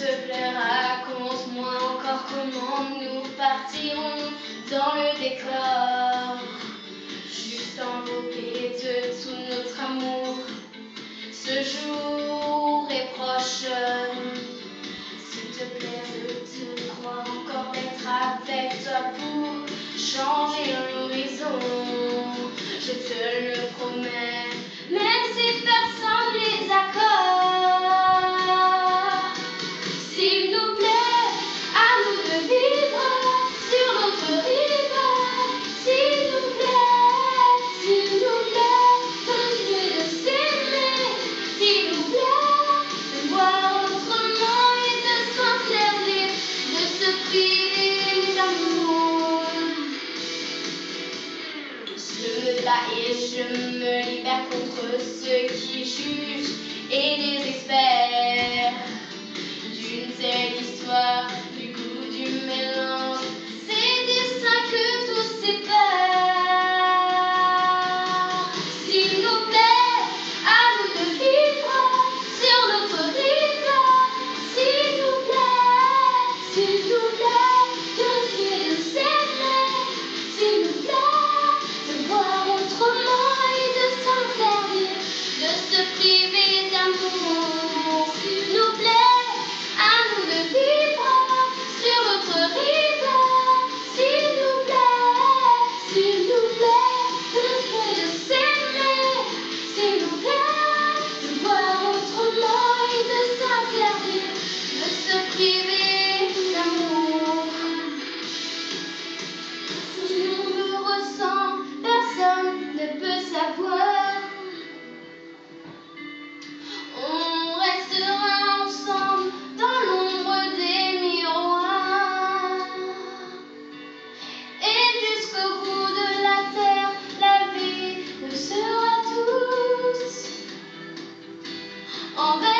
te plaît, raconte-moi encore comment nous partirons dans le décor, juste enveloppé de tout notre amour. Ce jour est proche, s'il te plaît, je te crois encore d'être avec toi pour changer l'horizon. Je te le promets, même si personne les accorde. S'il nous plaît, à nous de vivre sur notre rive. S'il nous plaît, continuer de s'aimer. S'il nous plaît, de voir autrement et de s'interdire de se priver d'amour. Je me bats et je me libère contre ceux qui jugent et désespèrent d'une telle histoire, du goût du mélange. C'est destin que tout sépare. S'il nous plaît, à nous de vivre sur notre rive. S'il nous plaît, continuer de s'aimer. S'il nous plaît, de voir autrement et de s'interdire de se priver d'amour. S'il nous plaît, à nous de vivre sur notre rive. S'il nous plaît, continuer de s'aimer. S'il nous plaît, de voir autrement et de s'interdire de se priver d'amour. Si on me ressemble, personne ne peut savoir. On restera ensemble dans l'ombre des miroirs. Et jusqu'au bout de la terre, la vie nous sera tous envers.